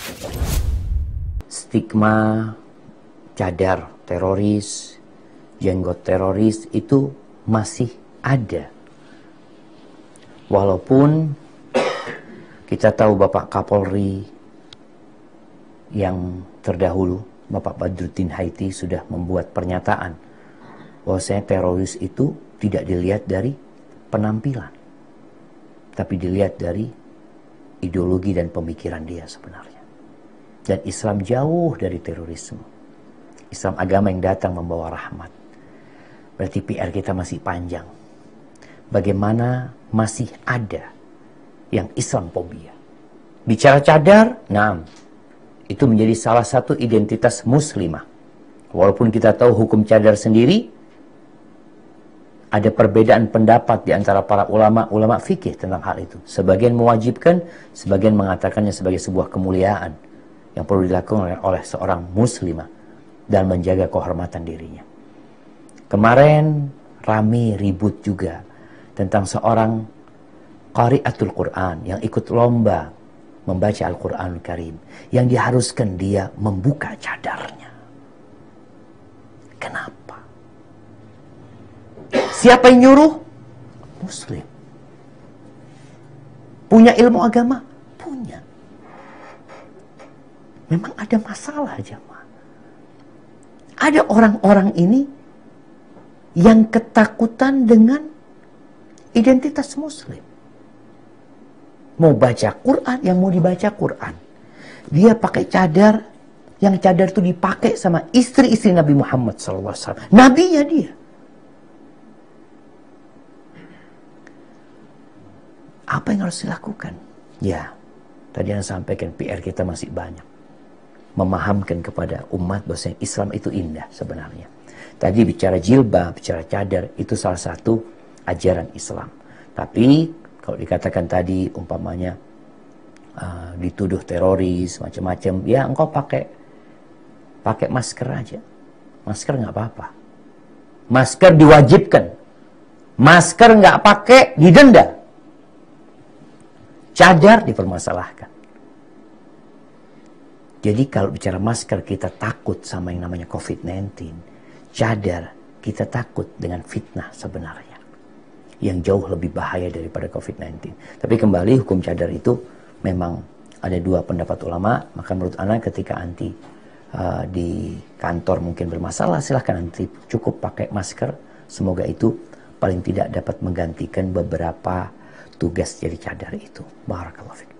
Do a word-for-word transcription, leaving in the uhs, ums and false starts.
Stigma cadar teroris, jenggot teroris itu masih ada. Walaupun kita tahu Bapak Kapolri yang terdahulu, Bapak Badruddin Haiti, sudah membuat pernyataan bahwasanya teroris itu tidak dilihat dari penampilan, tapi dilihat dari ideologi dan pemikiran dia sebenarnya. Dan Islam jauh dari terorisme. Islam agama yang datang membawa rahmat. Berarti P R kita masih panjang. Bagaimana masih ada yang Islamfobia. Bicara cadar, nah, itu menjadi salah satu identitas muslimah. Walaupun kita tahu hukum cadar sendiri, ada perbedaan pendapat di antara para ulama-ulama fikih tentang hal itu. Sebagian mewajibkan, sebagian mengatakannya sebagai sebuah kemuliaan yang perlu dilakukan oleh, oleh seorang muslimah dan menjaga kehormatan dirinya. Kemarin rame ribut juga tentang seorang qari'atul Quran yang ikut lomba membaca Al-Quranul Karim, yang diharuskan dia membuka cadarnya. Kenapa? Siapa yang nyuruh? Muslim. Punya ilmu agama? Punya. Memang ada masalah, jemaah. Ada orang-orang ini yang ketakutan dengan identitas Muslim. Mau baca Quran, yang mau dibaca Quran. Dia pakai cadar, yang cadar itu dipakai sama istri-istri Nabi Muhammad shallallahu alaihi wasallam. Nabinya dia. Apa yang harus dilakukan? Ya, tadi yang sampaikan P R kita masih banyak. Memahamkan kepada umat bahwa Islam itu indah sebenarnya. Tadi bicara jilbab, bicara cadar, itu salah satu ajaran Islam. Tapi kalau dikatakan tadi umpamanya uh, dituduh teroris macam-macam, ya engkau pakai pakai masker aja. Masker nggak apa-apa. Masker diwajibkan. Masker nggak pakai didenda. Cadar dipermasalahkan. Jadi kalau bicara masker kita takut sama yang namanya covid sembilan belas. Cadar kita takut dengan fitnah sebenarnya. Yang jauh lebih bahaya daripada covid sembilan belas. Tapi kembali hukum cadar itu memang ada dua pendapat ulama. Maka menurut ana ketika anti uh, di kantor mungkin bermasalah, silahkan nanti cukup pakai masker. Semoga itu paling tidak dapat menggantikan beberapa tugas jadi cadar itu. Barakallahu fiik.